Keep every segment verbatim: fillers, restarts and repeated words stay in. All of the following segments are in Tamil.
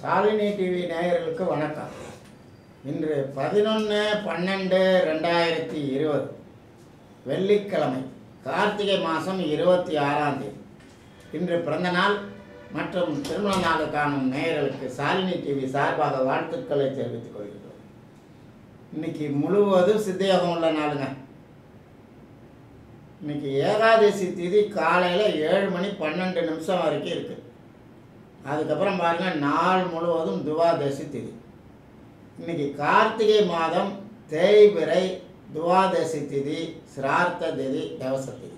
சாலினி டிவி நேயர்களுக்கு வணக்கம். இன்று பதினொன்று பன்னெண்டு ரெண்டாயிரத்தி இருபது வெள்ளிக்கிழமை, கார்த்திகை மாதம் இருபத்தி ஆறாம் தேதி. இன்று பிறந்த நாள் மற்றும் திருமண நாள் காணும் நேயர்களுக்கு சாலினி டிவி சார்பாக வாழ்த்துக்களை தெரிவித்துக் கொள்கிறோம். இன்னைக்கு முழுவதும் சித்தயோகம் உள்ள நாளுங்க. இன்னைக்கு ஏகாதசி திதி காலையில் ஏழு மணி பன்னெண்டு நிமிஷம் வரைக்கும் இருக்குது. அதுக்கப்புறம் பாருங்கள், நாள் முழுவதும் துவாதசி திதி. இன்னைக்கு கார்த்திகை மாதம் தேய்பிறை துவாதசி திதி, சிரார்த்த திதி, தவச திதி.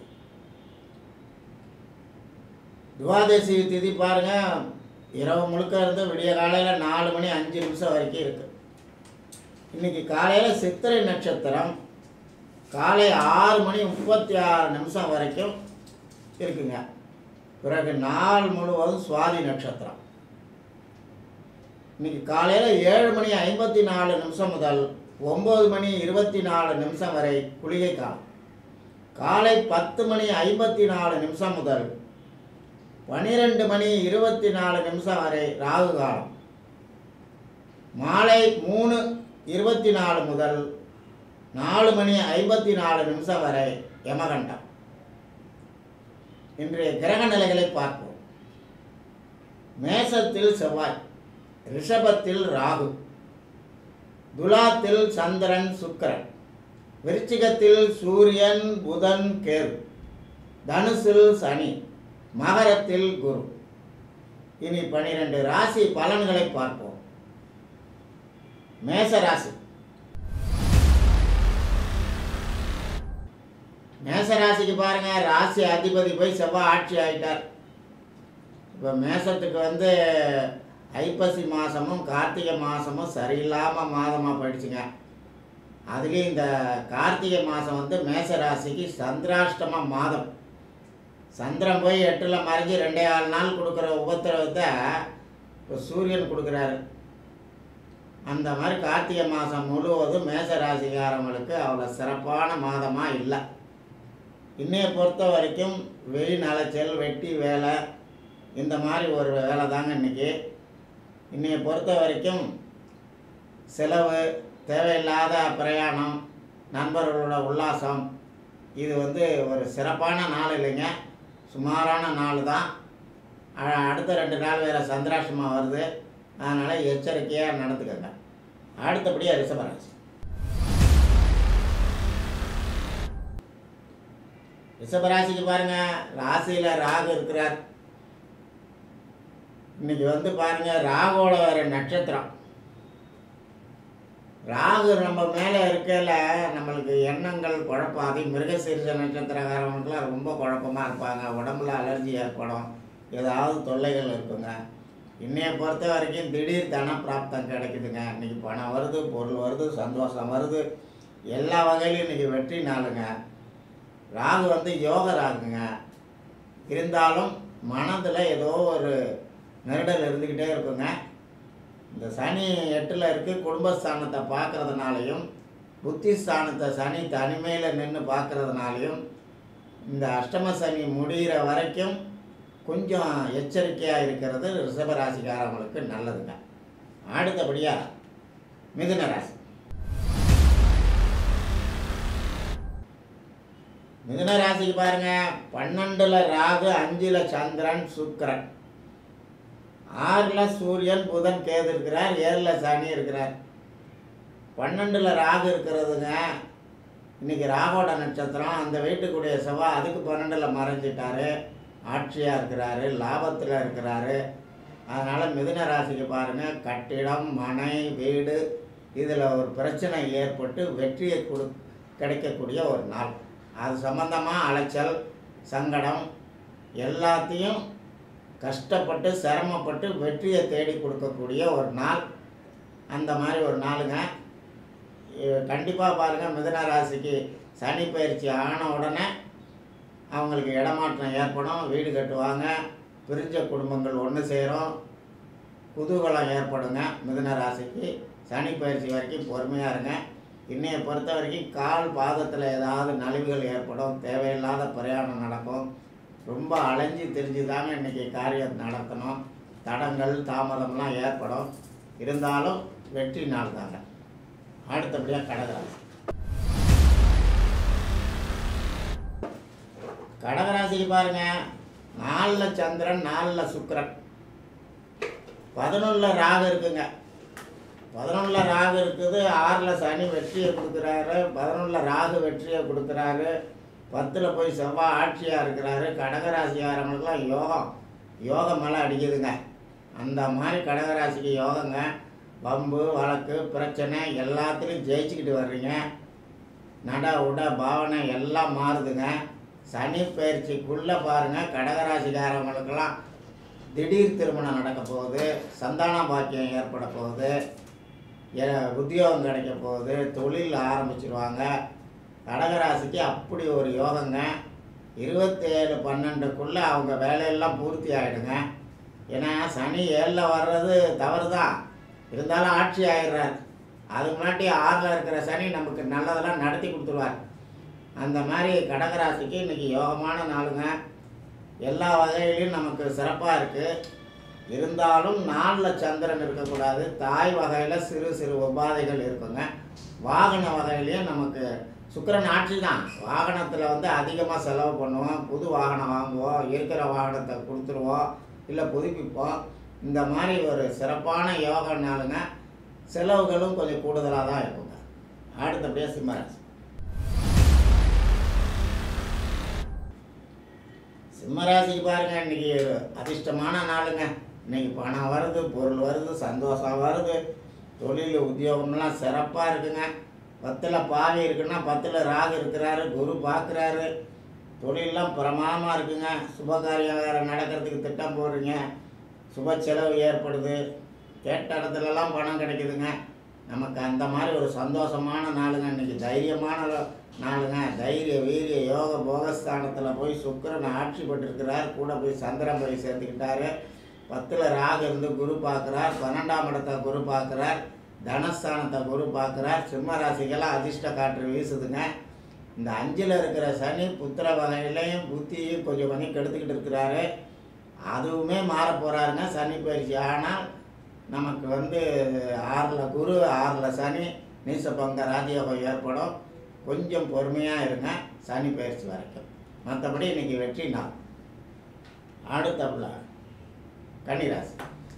துவாதசி திதி பாருங்கள், இரவு முழுக்க இருந்து விடிய காலையில் நாலு மணி அஞ்சு நிமிஷம் வரைக்கும் இருக்குது. இன்னைக்கு காலையில் சித்திரை நட்சத்திரம் காலை ஆறு மணி முப்பத்தி ஆறு நிமிஷம் வரைக்கும் இருக்குங்க. பிறகு நாள் முழுவதும் சுவாதி நட்சத்திரம். இன்னைக்கு காலையில் ஏழு மணி ஐம்பத்தி நாலு நிமிஷம் முதல் ஒம்பது மணி இருபத்தி நாலு நிமிஷம் வரை குளிகை காலம். காலை பத்து மணி ஐம்பத்தி நாலு நிமிஷம் முதல் பன்னிரெண்டு மணி இருபத்தி நாலு நிமிஷம் வரை ராகு காலம். மாலை மூணு இருபத்தி நாலு முதல் நாலு மணி ஐம்பத்தி நாலு நிமிஷம் வரை யமகண்டம். இன்றைய கிரக நிலைகளை பார்ப்போம். மேசத்தில் செவ்வாய், ரிஷபத்தில் ராகு, துலாத்தில் சந்திரன் சுக்கிரன், விருச்சிகத்தில் சூரியன் புதன் கேது, தனுசில் சனி, மகரத்தில் குரு. இனி பனிரெண்டு ராசி பலன்களை பார்ப்போம். மேச ராசி. மேசராசிக்கு பாருங்கள், ராசி அதிபதி போய் செவ்வாய் ஆட்சி ஆகிட்டார். இப்போ மேசத்துக்கு வந்து ஐப்பசி மாதமும் கார்த்திகை மாதமும் சரியில்லாமல் மாதமாக போயிடுச்சுங்க. அதுலேயும் இந்த கார்த்திகை மாதம் வந்து மேசராசிக்கு சந்திராஷ்டம மாதம். சந்திரன் போய் எட்டில் மறைஞ்சி ரெண்டே ஆறு நாள் கொடுக்குற உபத்திரவத்தை இப்போ சூரியன் கொடுக்குறாரு. அந்த மாதிரி கார்த்திகை மாதம் முழுவதும் மேசராசிக்காரங்களுக்கு அவ்வளோ சிறப்பான மாதமாக இல்லை. இன்னையை பொறுத்த வரைக்கும் வெளி அலைச்சல், வெட்டி வேலை, இந்த மாதிரி ஒரு வேலை தாங்க இன்றைக்கி. இன்னையை பொறுத்த வரைக்கும் செலவு, தேவையில்லாத பிரயாணம், நண்பர்களோட உல்லாசம், இது வந்து ஒரு சிறப்பான நாள் இல்லைங்க, சுமாரான நாள் தான். அடுத்த ரெண்டு நாள் வேறு சந்திராஷ்டமம் வருது. அதனால் எச்சரிக்கையாக நடந்துக்கங்க. அடுத்தபடியாக ரிஷபராசி. ரிஷபராசிக்கு பாருங்கள், ராசியில் ராகு இருக்கிறார். இன்னைக்கு வந்து பாருங்கள், ராகுவோட வேறு நட்சத்திரம். ராகு நம்ம மேலே இருக்கல நம்மளுக்கு எண்ணங்கள் குழப்பம். அதே மிருகசீரிஷ நட்சத்திரக்காரவங்களுக்குலாம் ரொம்ப குழப்பமாக இருப்பாங்க. உடம்புல அலர்ஜி ஏற்படும், ஏதாவது தொல்லைகள் இருக்குங்க. இன்னையை பொறுத்த வரைக்கும் திடீர் தன பிராப்தம் கிடைக்குதுங்க. இன்றைக்கி பணம் வருது, பொருள் வருது, சந்தோஷம் வருது, எல்லா வகையிலும் இன்றைக்கி வெற்றி நாளுங்க. ராகு வந்து யோக ராகுங்க. இருந்தாலும் மனதில் ஏதோ ஒரு நெருடல் இருந்துக்கிட்டே இருக்குங்க. இந்த சனி எட்டில் இருக்குது, குடும்பஸ்தானத்தை பார்க்குறதுனாலையும் புத்தி ஸ்தானத்தை சனி தனிமையில் நின்று பார்க்குறதுனாலையும் இந்த அஷ்டம சனி முடிகிற வரைக்கும் கொஞ்சம் எச்சரிக்கையாக இருக்கிறது ரிஷபராசிக்காரங்களுக்கு நல்லதுங்க. அடுத்தபடியாக மிதுன ராசி. மிதுன ராசிக்கு பாருங்கள், பன்னெண்டில் ராகு, அஞ்சில் சந்திரன் சுக்கிரன், ஆறில் சூரியன் புதன் கேது இருக்கிறார், ஏழில் சனி இருக்கிறார். பன்னெண்டில் ராகு இருக்கிறதுங்க. இன்றைக்கி ராகோட நட்சத்திரம். அந்த வீட்டுக்குடைய செவ்வாய் அதுக்கு பன்னெண்டில் மறைஞ்சிட்டாரு, ஆட்சியாக இருக்கிறாரு, லாபத்தில் இருக்கிறாரு. அதனால் மிதுன ராசிக்கு பாருங்கள், கட்டிடம், மனை, வீடு, இதில் ஒரு பிரச்சனை ஏற்பட்டு வெற்றியை கொடு கிடைக்கக்கூடிய ஒரு நாள். அது சம்பந்தமாக அலைச்சல், சங்கடம், எல்லாத்தையும் கஷ்டப்பட்டு சிரமப்பட்டு வெற்றியை தேடி கொடுக்கக்கூடிய ஒரு நாள். அந்த மாதிரி ஒரு நாளுங்க. கண்டிப்பாக பாருங்கள், மிதுன ராசிக்கு சனி பயிற்சி ஆன உடனே அவங்களுக்கு இடமாற்றம் ஏற்படும், வீடு கட்டுவாங்க, பிரிஞ்ச குடும்பங்கள் ஒன்று சேரும், குதூகலம் ஏற்படுங்க. மிதுன ராசிக்கு சனி பயிற்சி வரைக்கும் பொறுமையாக இருங்க. இன்னையை பொறுத்த வரைக்கும் கால் பாதத்தில் ஏதாவது நலிவுகள் ஏற்படும், தேவையில்லாத பிரயாணம் நடக்கும். ரொம்ப அலைஞ்சி தெரிஞ்சு தாங்க இன்றைக்கி காரியம் நடத்தணும். தடங்கள் தாமதம்லாம் ஏற்படும். இருந்தாலும் வெற்றி நாள் தாங்க. அடுத்தபடியாக கடகராசி. கடகராசிக்கு பாருங்கள், நாலில் சந்திரன், நாலில் சுக்கிரன், பதினொன்றில் ராகு இருக்குங்க. பதினொன்றில் ராகு இருக்குது, ஆறில் சனி வெற்றியை கொடுக்குறாரு, பதினொன்றில் ராகு வெற்றியை கொடுக்குறாரு, பத்தில் போய் செவ்வாய் ஆட்சியாக இருக்கிறாரு. கடகராசிக்காரங்களுக்குலாம் யோகம் யோகம் மேலே அடிக்குதுங்க. அந்த மாதிரி கடகராசிக்கு யோகங்க. வம்பு வழக்கு பிரச்சனை எல்லாத்துலேயும் ஜெயிச்சுக்கிட்டு வர்றீங்க. நட உட பாவனை எல்லாம் மாறுதுங்க. சனி பயிற்சிக்குள்ளே பாருங்கள், கடகராசிக்காரங்களுக்கெல்லாம் திடீர் திருமணம் நடக்க போகுது, சந்தான பாக்கியம் ஏற்பட போகுது, உத்தியோகம் கிடைக்க போகுது, தொழில் ஆரம்பிச்சிருவாங்க. கடகராசிக்கு அப்படி ஒரு யோகங்க. இருபத்தேழு பன்னெண்டுக்குள்ளே அவங்க வேலையெல்லாம் பூர்த்தி ஆகிடுங்க. ஏன்னா சனி ஏழில் வர்றது தவறு தான், இருந்தாலும் ஆட்சி ஆகிடுறார். அதுக்கு முன்னாடி ஆறில் இருக்கிற சனி நமக்கு நல்லதெல்லாம் நடத்தி கொடுத்துருவார். அந்த மாதிரி கடகராசிக்கு இன்றைக்கி யோகமான நாளுங்க. எல்லா வகையிலையும் நமக்கு சிறப்பாக இருக்குது. இருந்தாலும் நாளில் சந்திரன் இருக்கக்கூடாது. தாய் வகையில் சிறு சிறு உபாதைகள் இருக்குங்க. வாகன வகையிலையும் நமக்கு சுக்கிரன் ஆட்சி தான். வாகனத்தில் வந்து அதிகமாக செலவு பண்ணுவோம். புது வாகனம் வாங்குவோம், இருக்கிற வாகனத்தை கொடுத்துருவோம், இல்லை புதுப்பிப்போம். இந்த மாதிரி ஒரு சிறப்பான யோக நாளுங்க. செலவுகளும் கொஞ்சம் கூடுதலாக தான் இருக்குங்க. அடுத்தபடியாக சிம்மராசி. சிம்மராசிக்கு பாருங்கள், இன்றைக்கி அதிர்ஷ்டமான நாளுங்க. இன்றைக்கி பணம் வருது, பொருள் வருது, சந்தோஷம் வருது, தொழில் உத்தியோகம்லாம் சிறப்பாக இருக்குங்க. பத்தில் பாவி இருக்குன்னா பத்தில் ராகு இருக்கிறாரு, குரு பார்க்குறாரு. தொழிலெலாம் பிரமாதமாக இருக்குங்க. சுபகாரியம் வேறு நடக்கிறதுக்கு திட்டம் போடுறீங்க, சுப செலவு ஏற்படுது, கேட்ட இடத்துலலாம் பணம் கிடைக்குதுங்க. நமக்கு அந்த மாதிரி ஒரு சந்தோஷமான நாளுங்க. இன்றைக்கி தைரியமான நாளுங்க. தைரிய வீரிய யோக போகஸ்தானத்தில் போய் சுக்கிரன் ஆட்சி பட்டிருக்கிறார். கூட போய் சந்திரன் போய் சேர்த்துக்கிட்டாரு. பத்தில் ராகு இருந்து குரு பார்க்குறார், பன்னெண்டாம் இடத்தை குரு பார்க்குறார், தனஸ்தானத்தை குரு பார்க்குறார். சிம்ம ராசிக்கெல்லாம் அதிர்ஷ்ட காற்று வீசுதுங்க. இந்த அஞ்சில் இருக்கிற சனி புத்திர வகையிலையும் புத்தியும் கொஞ்சம் கொஞ்சம் கெடுத்துக்கிட்டு இருக்கிறாரு. அதுவுமே மாற போகிறாருங்க சனி பயிற்சி. ஆனால் நமக்கு வந்து ஆறில் குரு, ஆறில் சனி, நீசபங்க ராஜயோகம் ஏற்படும். கொஞ்சம் பொறுமையாக இருங்க சனி பயிற்சி வரைக்கும். மற்றபடி இன்றைக்கி வெற்றி நாள். அடுத்தப்புல கன்னிராசி.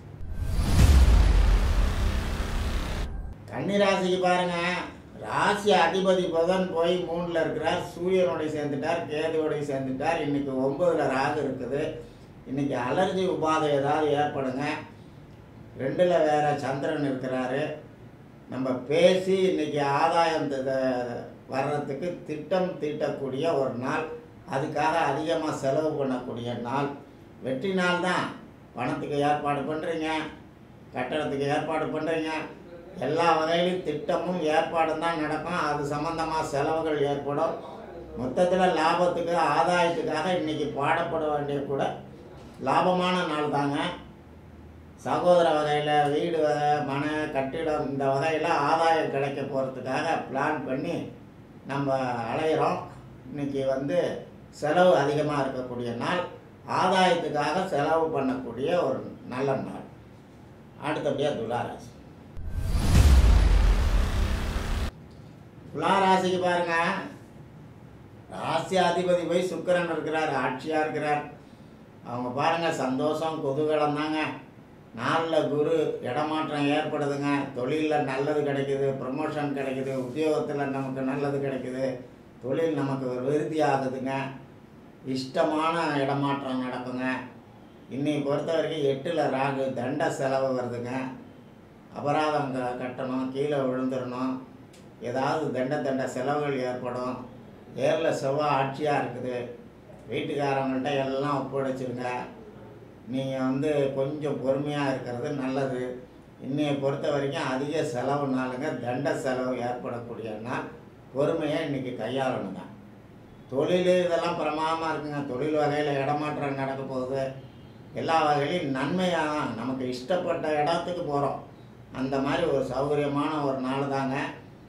கன்னிராசிக்கு பாருங்க, ராசி அதிபதி புதன் போய் மூணில் இருக்கிறார், சூரியனோடைய சேர்ந்துட்டார், கேதுவோடைய சேர்ந்துட்டார். இன்றைக்கி ஒம்பதில் ராகு இருக்குது. இன்றைக்கி அலர்ஜி உபாதை ஏதாவது ஏற்படுங்க. ரெண்டில் வேற சந்திரன் இருக்கிறாரு. நம்ம பேசி இன்றைக்கி ஆதாயம் வர்றதுக்கு திட்டம் தீட்டக்கூடிய ஒரு நாள். அதுக்காக அதிகமாக செலவு பண்ணக்கூடிய நாள். வெற்றி நாள் தான். பணத்துக்கு ஏற்பாடு பண்ணுறீங்க, கட்டடத்துக்கு ஏற்பாடு பண்ணுறீங்க, எல்லா வகையிலும் திட்டமும் ஏற்பாடும் தான் நடக்கும். அது சம்மந்தமாக செலவுகள் ஏற்படும். மொத்தத்தில் லாபத்துக்கு ஆதாயத்துக்காக இன்றைக்கி பாடப்பட வேண்டிய கூட லாபமான நாள் தாங்க. சகோதர வகையில் வீடு வகை, மன கட்டிடம் இந்த வகையில் ஆதாயம் கிடைக்க போகிறதுக்காக பிளான் பண்ணி நம்ம அலையிறோம். இன்றைக்கி வந்து செலவு அதிகமாக இருக்கக்கூடிய நாள். ஆதாயத்துக்காக செலவு பண்ணக்கூடிய ஒரு நல்ல நாள். அடுத்தபடியாக துளாராசி. துளாராசிக்கு பாருங்க, ராசி அதிபதி போய் சுக்கிரன் இருக்கிறார், ஆட்சியாக இருக்கிறார். அவங்க பாருங்கள் சந்தோஷம் குதூகலம் தாங்க. நாளில் குரு, இடமாற்றம் ஏற்படுதுங்க. தொழிலில் நல்லது கிடைக்குது, ப்ரமோஷன் கிடைக்குது, உத்தியோகத்தில் நமக்கு நல்லது கிடைக்குது, தொழில் நமக்கு ஒரு விருத்தி ஆகுதுங்க. இஷ்டமான இடமாற்றம் நடக்குங்க. இன்னைக்கு பொறுத்த வரைக்கும் எட்டில் ராகு, தண்ட செலவு வருதுங்க. அபராதம் க கட்டணும், கீழே விழுந்துடணும், ஏதாவது தண்ட தண்ட செலவுகள் ஏற்படும். ஏரில் செவ்வாய் ஆட்சியாக இருக்குது. வீட்டுக்காரங்கள்ட்ட எல்லாம் ஒப்படைச்சிருங்க. நீங்கள் வந்து கொஞ்சம் பொறுமையாக இருக்கிறது நல்லது. இன்னையை பொறுத்த வரைக்கும் அதிக செலவு நாளுங்க. தண்ட செலவு ஏற்படக்கூடிய நாள். பொறுமையை இன்றைக்கி கையாளணுங்க. தொழில் இதெல்லாம் பிரமாதமாக இருக்குங்க. தொழில் வகையில் இடமாற்றம் நடக்க போகுது. எல்லா வகையிலையும் நன்மையாக நமக்கு இஷ்டப்பட்ட இடத்துக்கு போகிறோம். அந்த மாதிரி ஒரு சௌகரியமான ஒரு நாள் தாங்க.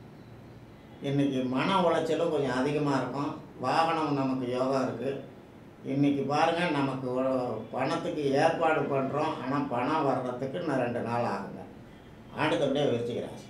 இன்றைக்கி மன உளைச்சலும் கொஞ்சம் அதிகமாக இருக்கும். வாகனம் நமக்கு யோகம் இருக்குது. இன்றைக்கி பாருங்கள், நமக்கு ஒரு பணத்துக்கு ஏற்பாடு பண்ணுறோம், ஆனால் பணம் வர்றதுக்கு இன்னும் ரெண்டு நாள் ஆகுங்க. அடுத்தபடியே விருச்சிக ராசி.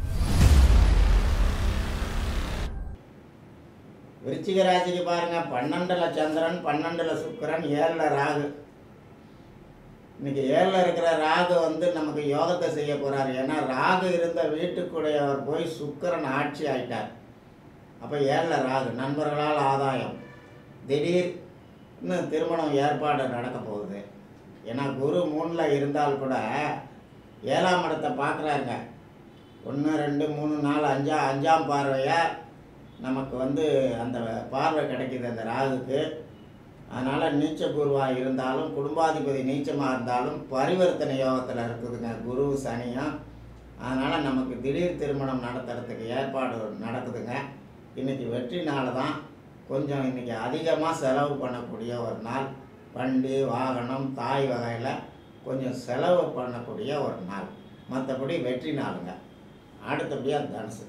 விருச்சிக ராசிக்கு பாருங்கள், பன்னெண்டில் சந்திரன், பன்னெண்டில் சுக்கிரன், ஏழில் ராகு. இன்றைக்கி ஏழில் இருக்கிற ராகு வந்து நமக்கு யோகத்தை செய்ய போகிறார். ஏன்னா ராகு இருந்த வீட்டுக்குடையவர் போய் சுக்கிரன் ஆட்சி ஆயிட்டார். அப்போ ஏழில் ராகு, நண்பர்களால் ஆதாயம், திடீர்னு திருமணம் ஏற்பாடு நடக்க போகுது. ஏன்னா குரு மூணில் இருந்தால் கூட ஏழாம் இடத்தை பார்க்குறாருங்க. ஒன்று ரெண்டு மூணு நாலு அஞ்சா அஞ்சாம் பார்வையாக நமக்கு வந்து அந்த பார்வை கிடைக்கிது அந்த ராகுக்கு. அதனால் நீச்ச குருவாக இருந்தாலும், குடும்பாதிபதி நீச்சமாக இருந்தாலும் பரிவர்த்தனை யோகத்தில் இருக்குதுங்க குரு சனியும். அதனால் நமக்கு திடீர் திருமணம் நடத்துறதுக்கு ஏற்பாடு நடக்குதுங்க. இன்றைக்கி வெற்றி நாள் தான். கொஞ்சம் இன்றைக்கி அதிகமாக செலவு பண்ணக்கூடிய ஒரு நாள். வண்டி வாகனம் தாய் வகையில் கொஞ்சம் செலவு பண்ணக்கூடிய ஒரு நாள். மற்றபடி வெற்றி நாளுங்க. அடுத்தபடியாக தனுசு.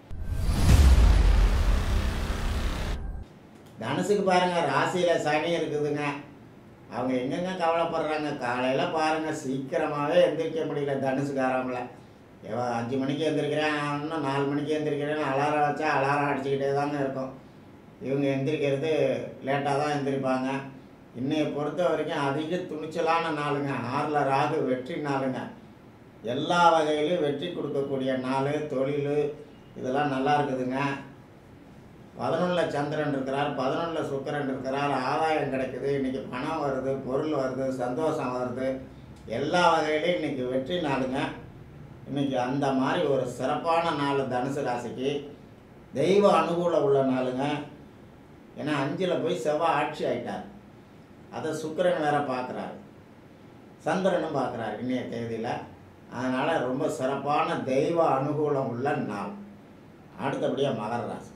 தனுசுக்கு பாருங்கள், ராசியில் சனி இருக்குதுங்க. அவங்க எங்கெங்க கவலைப்படுறாங்க. காலையில் பாருங்கள், சீக்கிரமாகவே எந்திரிக்க முடியல தனுசுக்காரங்கள. ஏவோ அஞ்சு மணிக்கு எந்திரிக்கிறேன், இன்னும் நாலு மணிக்கு எந்திரிக்கிறேன்னு அலாரம் வச்சா அலாரம் அடிச்சுக்கிட்டே தாங்க இருக்கும். இவங்க எந்திரிக்கிறது லேட்டாக தான் எந்திரிப்பாங்க. இன்னையை பொறுத்த வரைக்கும் அதிக துணிச்சலான நாளுங்க. ஆறில் ராகு, வெற்றி நாளுங்க. எல்லா வகையிலும் வெற்றி கொடுக்கக்கூடிய நாள். தொழில் இதெல்லாம் நல்லா இருக்குதுங்க. பதினொன்றில் சந்திரன் இருக்கிறார், பதினொன்றில் சுக்கிரன் இருக்கிறார். ஆதாயம் கிடைக்குது. இன்றைக்கி பணம் வருது, பொருள் வருது, சந்தோஷம் வருது. எல்லா வகையிலையும் இன்றைக்கி வெற்றி நாளுங்க. இன்றைக்கி அந்த மாதிரி ஒரு சிறப்பான நாள் தனுசு ராசிக்கு. தெய்வ அனுகூலம் உள்ள நாளுங்க. ஏன்னா அஞ்சில் போய் செவ்வாய் ஆட்சி ஆகிட்டார். அதை சுக்கிரன் வேற பார்க்குறாரு, சந்திரனும் பார்க்குறாரு இன்றைய தேதியில். அதனால் ரொம்ப சிறப்பான தெய்வ அனுகூலம் உள்ள நாள். அடுத்தபடியாக மகர ராசி.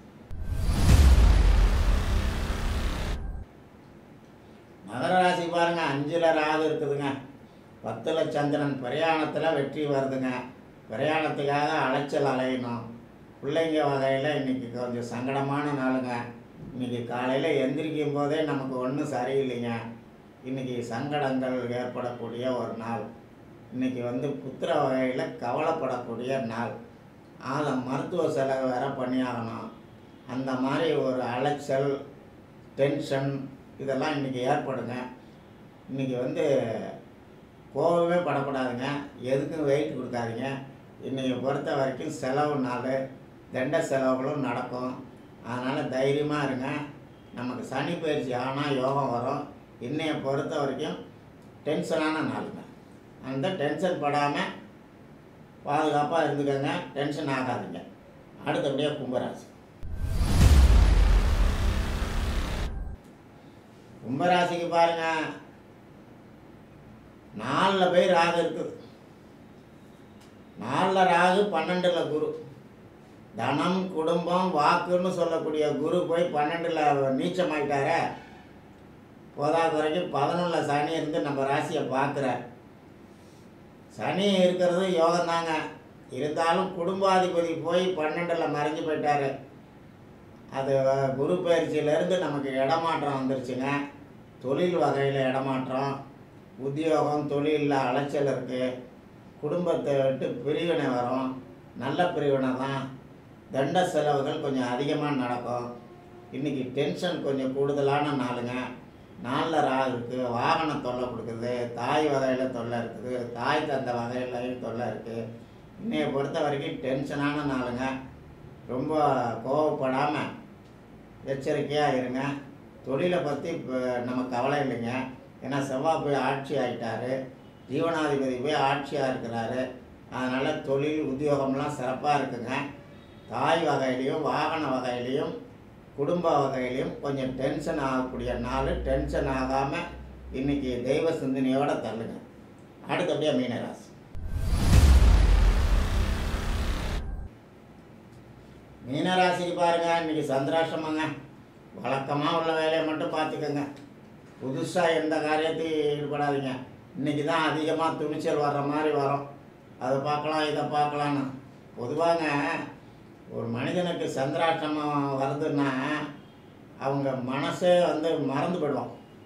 மகர ராசி பாருங்கள், அஞ்சில் ராகு இருக்குதுங்க, பத்தில் சந்திரன். பிரயாணத்தில் வெற்றி வருதுங்க. பிரயாணத்துக்காக அலைச்சல் அலையணும். பிள்ளைங்க வகையில் இன்றைக்கி கொஞ்சம் சங்கடமான நாளுங்க. இன்றைக்கி காலையில் எந்திரிக்கும் போதே நமக்கு ஒன்றும் சரியில்லைங்க. இன்றைக்கி சங்கடங்கள் ஏற்படக்கூடிய ஒரு நாள். இன்றைக்கி வந்து புத்திர வகையில் கவலைப்படக்கூடிய நாள். அதை மருத்துவ செலவு வேறு பண்ணியாகணும். அந்த மாதிரி ஒரு அலைச்சல், டென்ஷன் இதெல்லாம் இன்றைக்கி ஏற்படுங்க. இன்றைக்கி வந்து கோவமே படக்கூடாதுங்க. எதுக்கும் வெயிட் கொடுக்காதீங்க. இன்றைக்கி பொறுத்த வரைக்கும் செலவு நாள், தண்ட செலவுகளும் நடக்கும். அதனால் தைரியமாக இருங்க. நமக்கு சனி பயிற்சி ஆனால் யோகம் வரும். இன்னையை பொறுத்த வரைக்கும் டென்ஷனான நாளுங்க. அந்த டென்ஷன் படாமல் பாதுகாப்பாக இருந்துக்கங்க. டென்ஷன் ஆகாதீங்க. அடுத்தபடியாக கும்பராசி. கும்பராசிக்கு பாருங்கள், நாலில் போய் ராகு இருக்குது. நாலில் ராகு, பன்னெண்டில் குரு. தனம், குடும்பம், வாக்குன்னு சொல்லக்கூடிய குரு போய் பன்னெண்டில் நீச்சமாயிட்டார. போதாத வரைக்கும் பதினொன்றில் சனி இருந்து நம்ம ராசியை பார்க்குறார். சனி இருக்கிறது யோகம்தாங்க. இருந்தாலும் குடும்பாதிபதி போய் பன்னெண்டில் மறைஞ்சு போயிட்டார். அது குரு பயிற்சியிலேருந்து நமக்கு இடமாற்றம் வந்துருச்சுங்க. தொழில் வகையில் இடமாற்றம், உத்தியோகம் தொழிலில் அலைச்சல் இருக்குது. குடும்பத்தை விட்டு பிரிவினை வரும். நல்ல பிரிவினை தான். தண்ட செலவுகள் கொஞ்சம் அதிகமாக நடக்கும். இன்றைக்கி டென்ஷன் கொஞ்சம் கூடுதலான நாளுங்க. நாளில் ராகு இருக்குது. வாகன தொல்லை கொடுக்குது. தாய் வகையில் தொல்லை இருக்குது. தாய் தந்த வகையிலையும் தொல்லை இருக்குது. இன்னையை பொறுத்த வரைக்கும் டென்ஷனான நாளுங்க. ரொம்ப கோவப்படாமல் எச்சரிக்கையாக இருங்க. தொழிலை பற்றி இப்போ நம்ம கவலை இல்லைங்க. ஏன்னா செவ்வாய் போய் ஆட்சி ஆகிட்டார். ஜீவனாதிபதி போய் ஆட்சியாக இருக்கிறாரு. அதனால் தொழில் உத்தியோகம்லாம் சிறப்பாக இருக்குங்க. தாய் வகையிலையும் வாகன வகையிலையும் குடும்ப வகையிலையும் கொஞ்சம் டென்ஷன் ஆகக்கூடிய நாள். டென்ஷன் ஆகாமல் இன்றைக்கி தெய்வ சிந்தனையோடு தள்ளுங்க. அடுத்தபடியாக மீனராசி. மீனராசிக்கு பாருங்கள், இன்றைக்கி சந்திராஷ்டமங்க. வழக்கமாக உள்ள வேலையை மட்டும் பார்த்துக்கோங்க. புதுசாக எந்த காரியத்தையும் ஈடுபடாதீங்க. இன்றைக்கி தான் அதிகமாக துணிச்சல் வர்ற மாதிரி வரும். அதை பார்க்கலாம் இதை பார்க்கலான்னு. பொதுவாங்க ஒரு மனிதனுக்கு சந்திராஷ்டமம் வருதுன்னா அவங்க மனசே வந்து மறந்து போயிடுவோம்.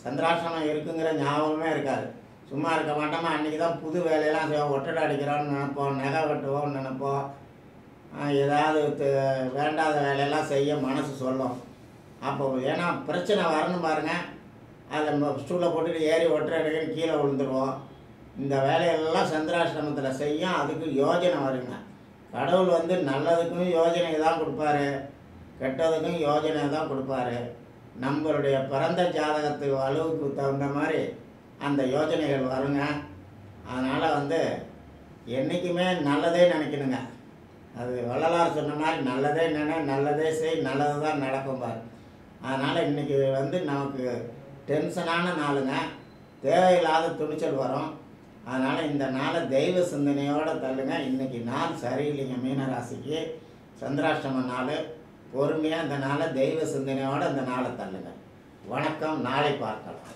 சந்திராஷ்டமம் இருக்குங்கிற ஞாபகமே இருக்காது. சும்மா இருக்க மாட்டோமா, அன்றைக்கி தான் புது வேலையெல்லாம் செய்வோம், ஒட்டடை அடிக்கிறோன்னு நினைப்போம், நகை வெட்டுவோம்னு நினைப்போம், ஏதாவது வேண்டாத வேலையெல்லாம் செய்ய மனசு சொல்லும். அப்போ ஏன்னா பிரச்சனை வரணும் பாருங்கள், அதில் ஸ்டூலை போட்டுட்டு ஏறி ஒட்டடை அடிக்கன்னு கீழே விழுந்துருவோம். இந்த வேலையெல்லாம் சந்திராஷ்டமத்தில் செய்யும், அதுக்கு யோஜனை வருங்க. கடவுள் வந்து நல்லதுக்கும் யோஜனை தான் கொடுப்பாரு, கெட்டதுக்கும் யோஜனை தான் கொடுப்பாரு. நம்மளுடைய பிறந்த ஜாதகத்துக்கு அளவுக்கு தகுந்த மாதிரி அந்த யோஜனைகள் வருங்க. அதனால் வந்து என்றைக்குமே நல்லதே நினைக்கணுங்க. அது வள்ளலார் சொன்ன மாதிரி நல்லதே நினை, நல்லதே செய், நல்லது தான் நடக்கும் பாரு. அதனால் இன்றைக்கி வந்து நமக்கு டென்ஷனான நாளுங்க, தேவையில்லாத துணிச்சல் வரும். அதனால் இந்த நாளை தெய்வ சிந்தனையோடு தள்ளுங்க. இன்றைக்கி நாள் சரியில்லைங்க மீனராசிக்கு, சந்திராஷ்டம நாள். பொறுமையாக இந்த நாளை தெய்வ சிந்தனையோடு இந்த நாளை தள்ளுங்க. வணக்கம், நாளை பார்க்கலாம்.